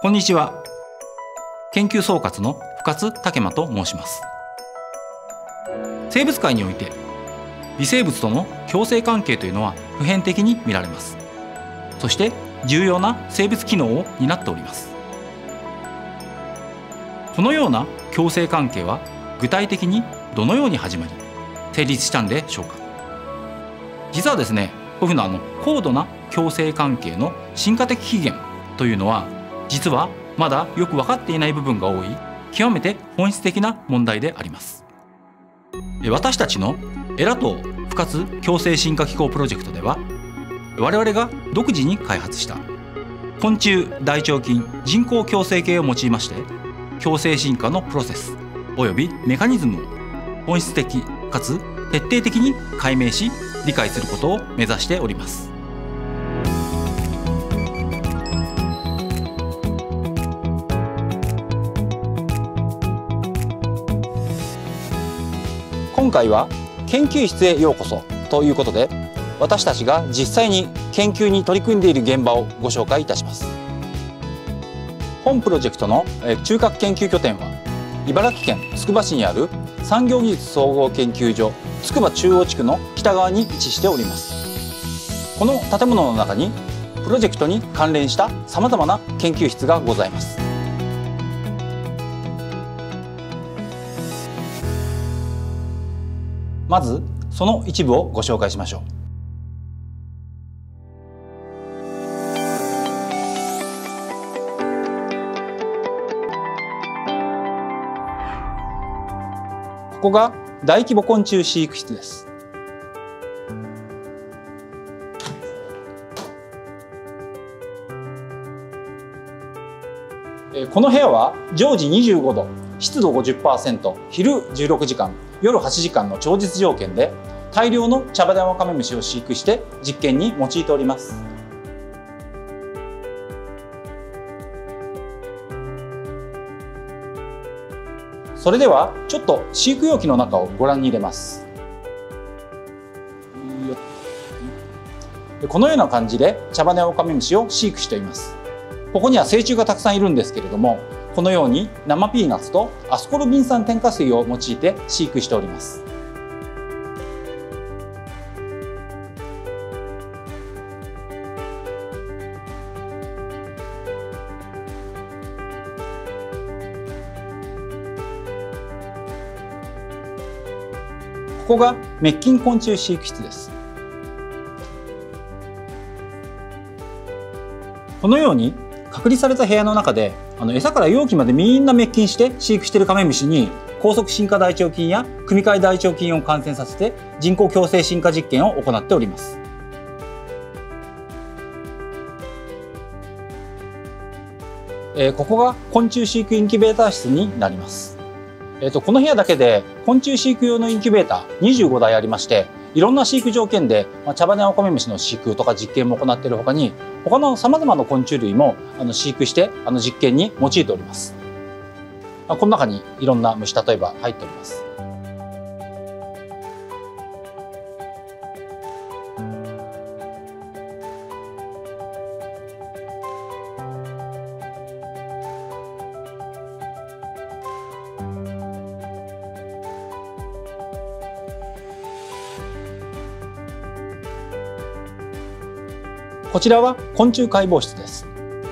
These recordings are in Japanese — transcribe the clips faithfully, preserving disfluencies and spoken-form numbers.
こんにちは。研究総括の深津武馬と申します。生物界において微生物との共生関係というのは普遍的に見られます。そして重要な生物機能を担っております。このような共生関係は具体的にどのように始まり成立したんでしょうか。実はですね、こういうふうなあの高度な共生関係の進化的起源というのは実はまだよく分かっていない部分が多い極めて本質的な問題であります。私たちのエラ島不活共生進化機構プロジェクトでは我々が独自に開発した昆虫大腸菌人工共生系を用いまして共生進化のプロセスおよびメカニズムを本質的かつ徹底的に解明し理解することを目指しております。今回は研究室へようこそということで私たちが実際に研究に取り組んでいる現場をご紹介いたします。本プロジェクトの中核研究拠点は茨城県つくば市にある産業技術総合研究所つくば中央地区の北側に位置しております。この建物の中にプロジェクトに関連したさまざまな研究室がございます。まずその一部をご紹介しましょう。ここが大規模昆虫飼育室です。この部屋は常時にじゅうごど、湿度 ごじゅっパーセント、昼じゅうろくじかん、夜はちじかんの超実条件で大量の茶葉でワカメムシを飼育して実験に用いております。それではちょっと飼育容器の中をご覧に入れます。このような感じで茶羽根オオカメムシを飼育しています。ここには成虫がたくさんいるんですけれども、このように生ピーナッツとアスコルビン酸添加水を用いて飼育しております。ここが滅菌昆虫飼育室です。このように隔離された部屋の中であの餌から容器までみんな滅菌して飼育しているカメムシに高速進化大腸菌や組み換え大腸菌を感染させて人工共生進化実験を行っております。えー、ここが昆虫飼育インキュベーター室になります。えーと、この部屋だけで昆虫飼育用のインキュベーターにじゅうごだいありまして、いろんな飼育条件で、まあ、茶羽根オオカメムシの飼育とか実験も行っているほかに他のさまざまな昆虫類もあの飼育してあの実験に用いております。まあ、この中にいろんな虫例えば入っております。こちらは昆虫解剖室です。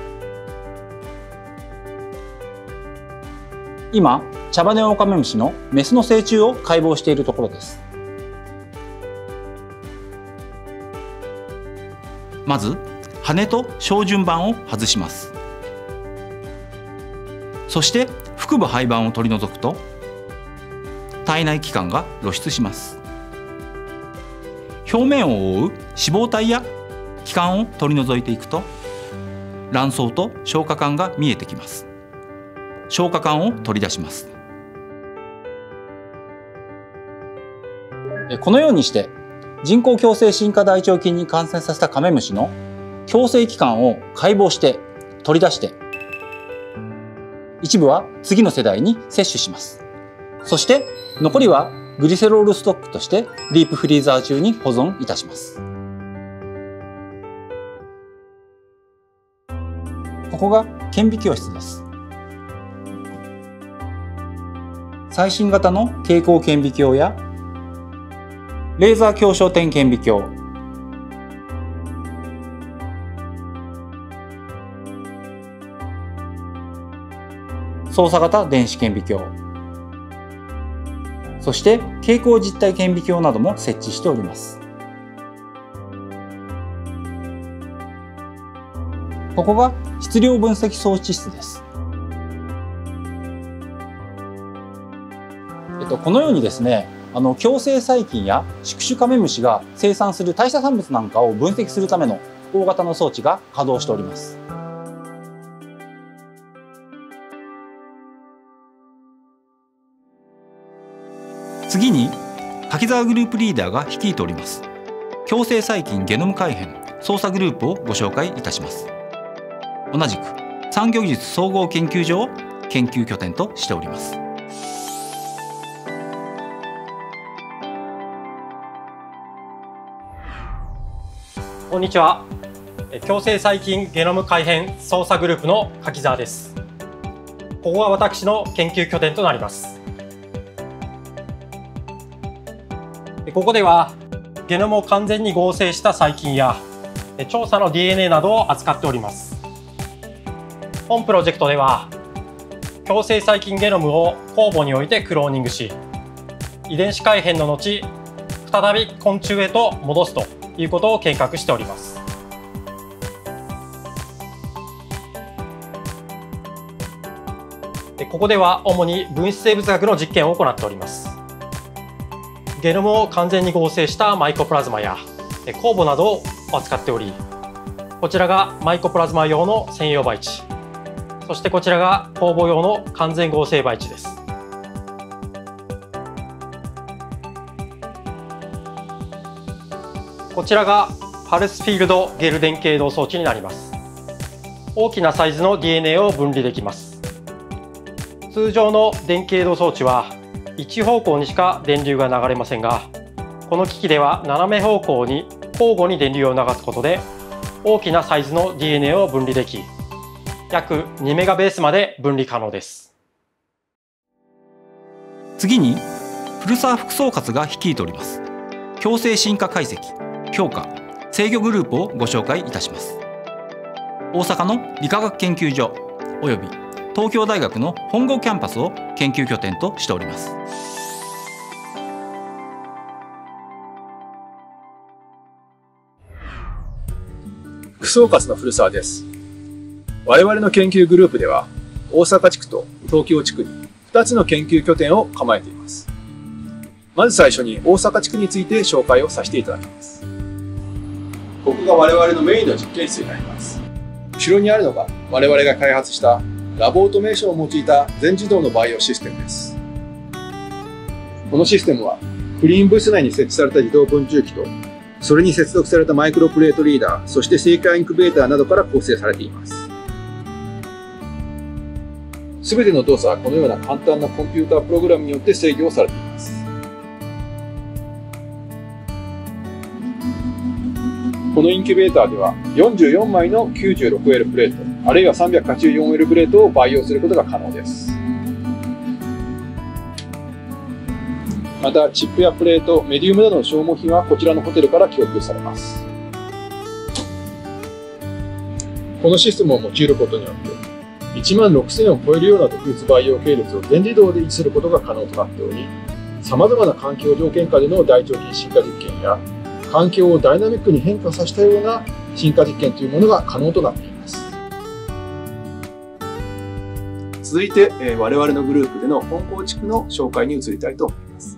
今、茶羽根オオカメムシのメスの成虫を解剖しているところです。まず、羽と小順板を外します。そして、腹部胚板を取り除くと、体内器官が露出します。表面を覆う脂肪体や器官を取り除いていくと卵巣と消化管が見えてきます。消化管を取り出します。このようにして人工共生進化大腸菌に感染させたカメムシの共生器官を解剖して取り出して一部は次の世代に摂取します。そして残りはグリセロールストックとしてディープフリーザー中に保存いたします。こここが顕微鏡室です。最新型の蛍光顕微鏡やレーザー強焦点顕微鏡、操作型電子顕微鏡、そして蛍光実体顕微鏡なども設置しております。ここが質量分析装置室です。えっと、このようにですね、あの共生細菌や宿主カメムシが生産する代謝産物なんかを分析するための大型の装置が稼働しております。次に柿沢グループリーダーが率いております共生細菌ゲノム改変操作グループをご紹介いたします。同じく産業技術総合研究所を研究拠点としております。 こんにちは。共生細菌ゲノム改変操作グループの柿沢です。ここが私の研究拠点となります。ここではゲノムを完全に合成した細菌や調査の ディーエヌエー などを扱っております。本プロジェクトでは共生細菌ゲノムを酵母においてクローニングし、遺伝子改変の後再び昆虫へと戻すということを計画しております。ここでは主に分子生物学の実験を行っております。ゲノムを完全に合成したマイコプラズマや酵母などを扱っており、こちらがマイコプラズマ用の専用培地、そしてこちらが酵母用の完全合成培地です。こちらがパルスフィールドゲルデン経導装置になります。大きなサイズの ディーエヌエー を分離できます。通常の電経導装置は一方向にしか電流が流れませんが、この機器では斜め方向に交互に電流を流すことで大きなサイズの ディーエヌエー を分離でき、約にメガベースまで分離可能です。 次に古澤副総括が率いております共生進化解析強化制御グループをご紹介いたします。大阪の理化学研究所および東京大学の本郷キャンパスを研究拠点としております。 副総括の古澤です。我々の研究グループでは大阪地区と東京地区にふたつの研究拠点を構えています。まず最初に大阪地区について紹介をさせていただきます。ここが我々のメインの実験室になります。後ろにあるのが我々が開発したラボオートメーションを用いた全自動のバイオシステムです。このシステムはクリーンブース内に設置された自動分注機とそれに接続されたマイクロプレートリーダー、そして製菓インクベーターなどから構成されています。すべての動作はこのような簡単なコンピュータープログラムによって制御をされています。このインキュベーターではよんじゅうよんまいの きゅうじゅうろくエル プレート、あるいは さんびゃくはちじゅうよんエル プレートを培養することが可能です。また、チップやプレート、メディウムなどの消耗品はこちらのホテルから供給されます。このシステムを用いることによっていちまんろくせんを超えるような特別培養系列を全自動で維持することが可能となっており、さまざまな環境条件下での大腸菌進化実験や環境をダイナミックに変化させたような進化実験というものが可能となっています。続いて、えー、我々のグループでの本校地区の紹介に移りたいと思います。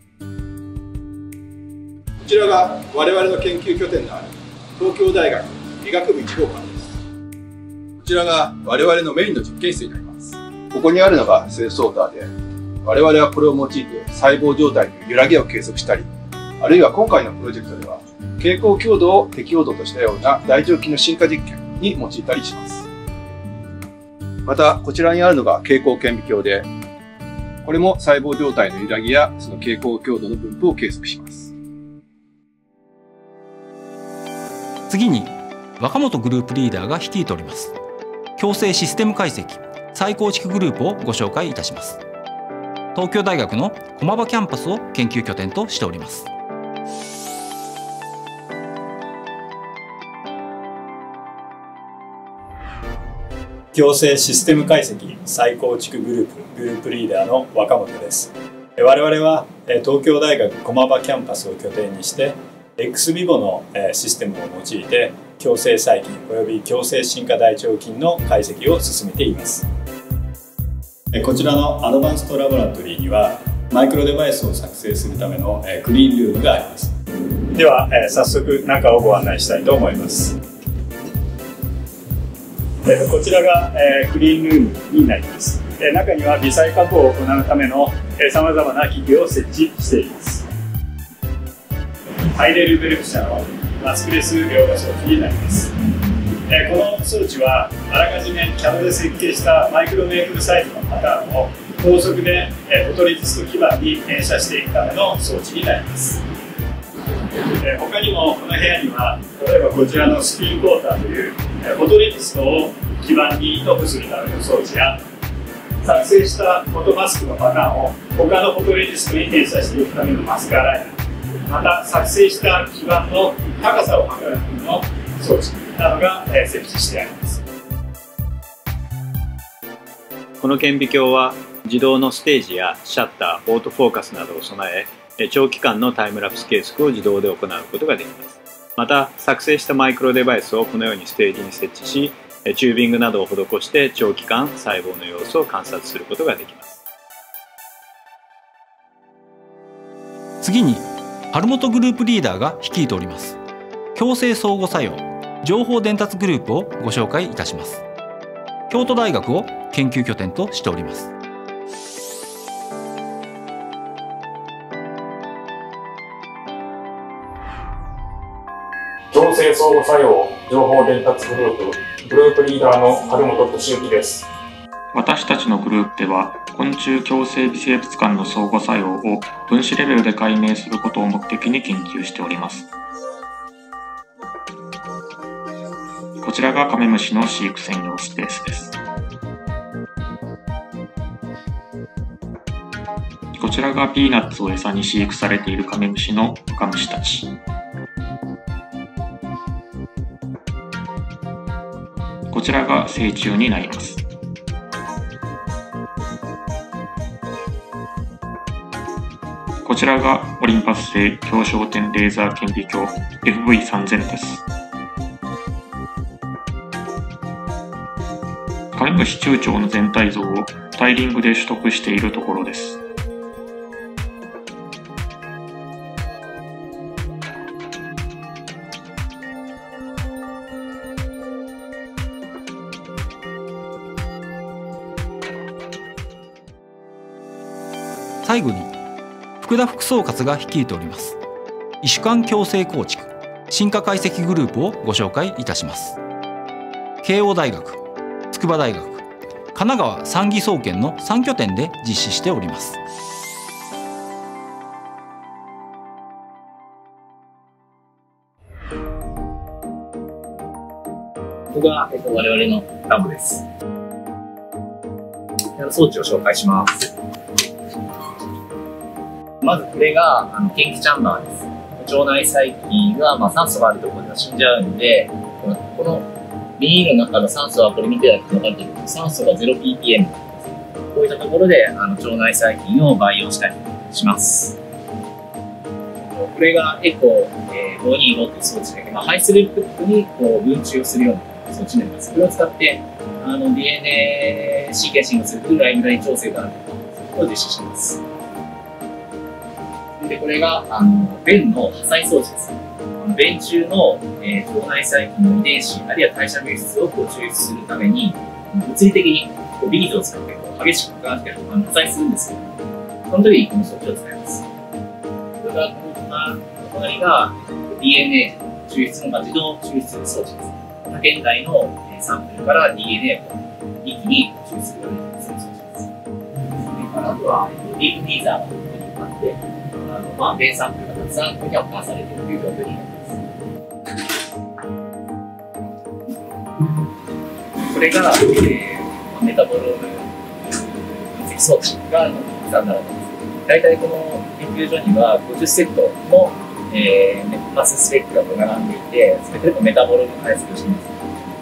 こちらが我々の研究拠点のある東京大学理学部いち号館です。こちらが我々のメインの実験室になります。ここにあるのがセルソーターで、我々はこれを用いて細胞状態の揺らぎを計測したり、あるいは今回のプロジェクトでは蛍光強度を適応度としたような大腸菌の進化実験に用いたりします。またこちらにあるのが蛍光顕微鏡で、これも細胞状態の揺らぎやその蛍光強度の分布を計測します。 次に若本グループリーダーが率いております共生システム解析再構築グループをご紹介いたします。東京大学の駒場キャンパスを研究拠点としております。 共生システム解析再構築グループグループリーダーの若本です。我々は東京大学駒場キャンパスを拠点にして エックスビボ のシステムを用いて共生細菌および共生進化大腸菌の解析を進めています。こちらのアドバンストラボラトリーにはマイクロデバイスを作成するためのクリーンルームがあります。では早速中をご案内したいと思います。こちらがクリーンルームになります。中には微細加工を行うためのさまざまな機器を設置しています。ハイレルベルク社のマスクレス描画装置になります。この装置はあらかじめ キャド で設計したマイクロメープルサイズのパターンを高速でフォトレジスト基板に連写していくための装置になります。他にもこの部屋には例えばこちらのスピンコーターというフォトレジストを基板に塗布するための装置や作成したフォトマスクのパターンを他のフォトレジストに転写していくためのマスクアライナー、また作成した基板の高さを測るための装置などが設置してあります。 この顕微鏡は自動のステージやシャッター、オートフォーカスなどを備え、長期間のタイムラプス計測を自動で行うことができます。また作成したマイクロデバイスをこのようにステージに設置し、チュービングなどを施して長期間細胞の様子を観察することができます。 次に春本グループリーダーが率いております共生相互作用情報伝達グループをご紹介いたします。京都大学を研究拠点としております。 共生相互作用情報伝達グループグループリーダーの春本俊之です。 私たちのグループでは昆虫共生微生物間の相互作用を分子レベルで解明することを目的に研究しております。こちらがカメムシの飼育専用スペースです。こちらがピーナッツを餌に飼育されているカメムシの若虫たち。こちらが成虫になります。こちらがオリンパス製強焦点レーザー顕微鏡 エフブイさんぜん です。カメムシ中腸の全体像をタイリングで取得しているところです。 最後に福田副総括が率いております異種間共生構築進化解析グループをご紹介いたします。慶応大学、筑波大学、神奈川産技総研のさん拠点で実施しております。 ここが、えっと、我々のラボです。装置を紹介します。まずこれがあの検気チャンバーです。腸内細菌が、まあ、酸素があるところでは死んじゃうので、このビニールの中の酸素はこれ見ていただくと分かると思うんですけど、酸素が ゼロピーピーエム です。こういったところであの腸内細菌を培養したりします。これがエコーごにじゅうごという装置で、まあ、ハイスループットにこう分中をするような装置になります。これを使ってあの ディーエヌエー シーケンシングするライブラリ調整があるということを実施しています。で、これが、あの、便の破砕装置です。便中の、えー、腸内細菌の遺伝子、あるいは代謝物質をこう抽出するために、物理的にこうビーズを使ってこう激しく化学して破砕するんですけど、その時にこの装置を使います。それから、この隣が ディーエヌエー 抽出の自動抽出装置です。他県内のサンプルから ディーエヌエー を一気に抽出するようにする装置です。それから、あとは、ディープフリーザーというのがあって、あのまあ、便サンプルがたくさんここには保管されているという状況になります。 これが、えー、メタボローム分析装置がスタンダードです。大体この研究所にはごじゅっセットの、えー、マススペックが並んでいて、すべてのメタボローム解析をしています。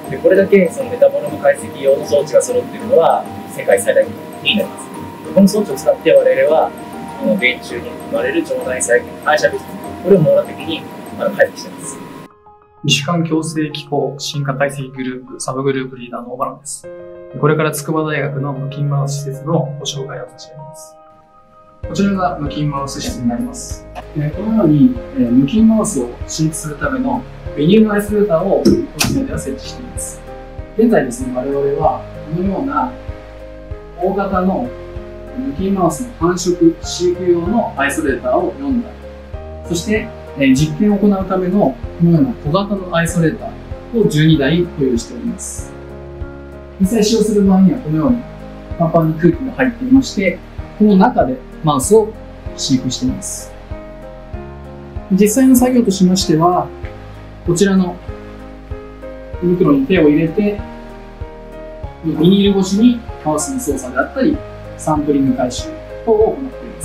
でこれだけそのメタボローム解析用の装置が揃っているのは世界最大級になります。この装置を使って我々はこの便中に含まれる腸内細菌の代謝物質、これを網羅的に解析しています。 医師間共生機構進化解析グループサブグループリーダーの小原です。これから筑波大学の無菌マウス施設のご紹介を差し上げます。こちらが無菌マウス室になります。このように無菌マウスを飼育するためのベニールアイソレーターをこちらでは設置しています。現在ですね、我々はこのような大型の無菌マウスの繁殖飼育用のアイソレーターをよんだい、そして実験を行うためのこのような小型のアイソレーターをじゅうにだい保有しております。実際使用する場合にはこのようにパンパンに空気が入っていまして、この中でマウスを飼育しています。実際の作業としましては、こちらの胃袋に手を入れて、ビニール越しにマウスの操作であったり、サンプリング回収等を行っています。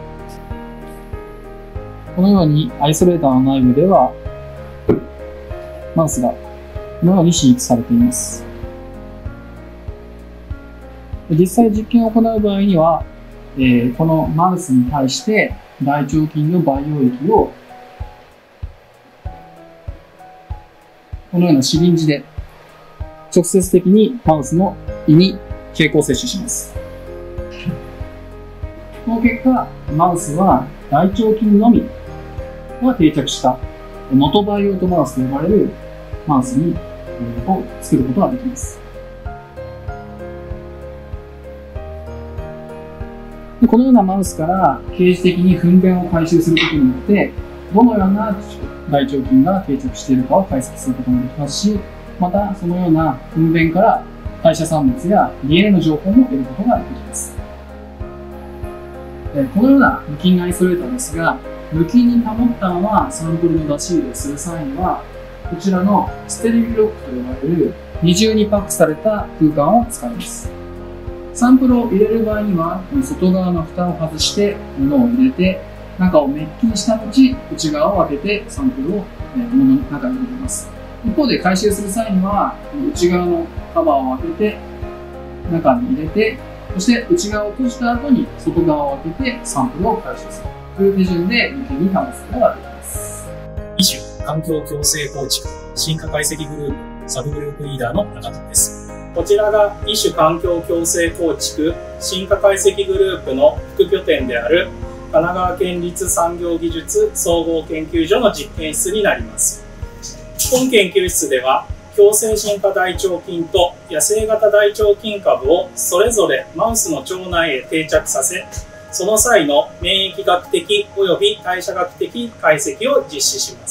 このようにアイソレーターの内部では、マウスがこのように飼育されています。実際実験を行う場合には、えー、このマウスに対して大腸菌の培養液をこのようなシリンジで直接的にマウスの胃に経口摂取します。この結果、マウスは大腸菌のみが定着したノトバイオートマウスと呼ばれるマウスにを作ることができます。このようなマウスから刑事的に糞便を回収することによって、どのような大腸菌が定着しているかを解析することもできますし、またそのような糞便から代謝産物や ディーエヌエー の情報も得ることができます。このような無菌アイソレーターですが、無菌に保ったままサンプルの出し入れをする際には、こちらのステリルロックと呼ばれる二重にパックされた空間を使います。サンプルを入れる場合には、外側の蓋を外して物を入れて、中を滅菌した後、内側を開けてサンプルを物の中に入れます。一方で回収する際には、内側のカバーを開けて、中に入れて、そして内側を閉じた後に外側を開けてサンプルを回収するという手順で無菌に保つことができます。 医種環境共生構築進化解析グループサブグループリーダーの中田です。 こちらが医種環境共生構築進化解析グループの副拠点である神奈川県立産業技術総合研究所の実験室になります。本研究室では共生進化大腸菌と野生型大腸菌株をそれぞれマウスの腸内へ定着させ、その際の免疫学的及び代謝学的解析を実施します。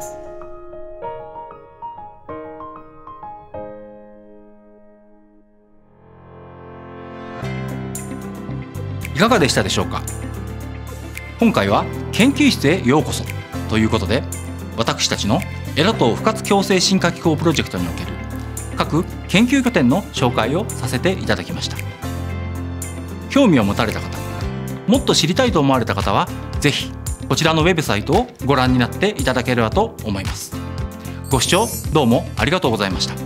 いかがでしたでしょうか。今回は研究室へようこそということで、私たちのエラ等不活共生進化機構プロジェクトにおける各研究拠点の紹介をさせていただきました。興味を持たれた方、もっと知りたいと思われた方はぜひこちらのウェブサイトをご覧になっていただければと思います。ご視聴どうもありがとうございました。